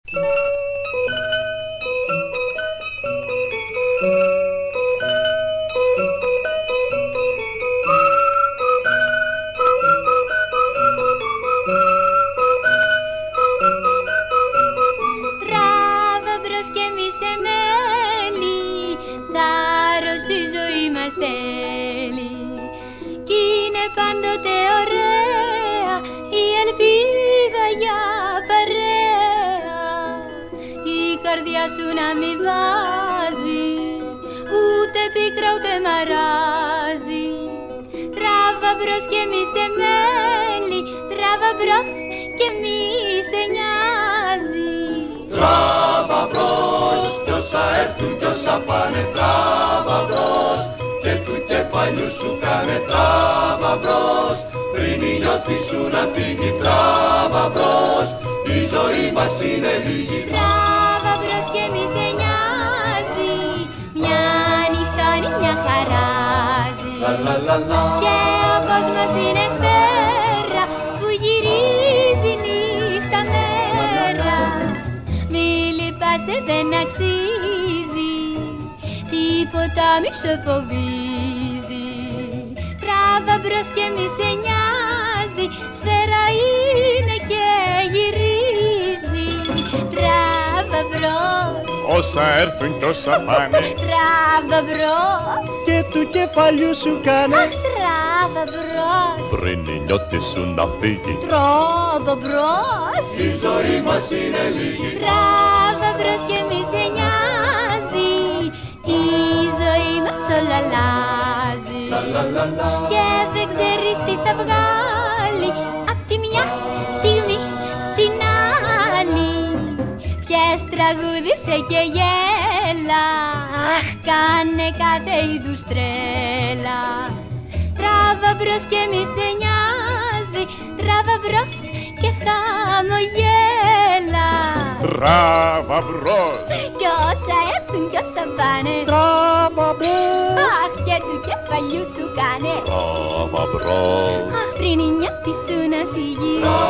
Τράβα μπρος και μη σε μέλη, θάρρος η ζωή μας θέλει. Κι είναι πάντοτε ωραία η ελπίδα για παρέα. Η καρδιά σου να μη βάζει ούτε πίκρα ούτε μαράζει. Τράβα μπρος και μη σε μέλει, τράβα μπρος και μη σε νοιάζει. Τράβα μπρος κι όσα έρθουν κι όσα πάνε, τράβα μπρος και του κεφαλιού σου κάνε τράβα μπρος. Πριν η νιώτη σου να φύγει τράβα μπρος, η ζωή μας είναι λίγη. Τράβα μπρος και μη σε νοιάζει, μια νυχτώνει μια χαράζει. Και ο κόσμος είναι σφαίρα που γυρίζει νύχτα μέρα. Μη λυπάσαι, δεν αξίζει, τίποτα μη σε φοβίζει. Τράβα μπρος και μη σε νοιάζει, σφαίρα είναι και γυρίζει. Τράβα μπρος, όσα έρθουν κι όσα πάνε, τράβα μπρος και του κεφαλιού σου κάνε. αχ, τράβα μπρος, Πριν η νιώτη σου να φύγει, τράβα μπρος. Η ζωή μας είναι λίγη. Τράβα μπρος και μη σε νοιάζει, η ζωή μας όλα αλλάζει. Και δεν ξέρεις τι θα βγάλει απ' τη μια στιγμή στην άλλη. Πιες τραγούδισε και γέλα, αχ, κάνε κάθε είδους τρέλα. Τράβα μπρος και μη σε νοιάζει, τράβα μπρος και χαμογέλα. τράβα μπρος, Κι όσα έρθουν κι όσα πάνε, τράβα μπρος, αχ, και του κεφαλιού σου κάνε. τράβα μπρος. Αχ, πριν η νιώτη σου να φύγει.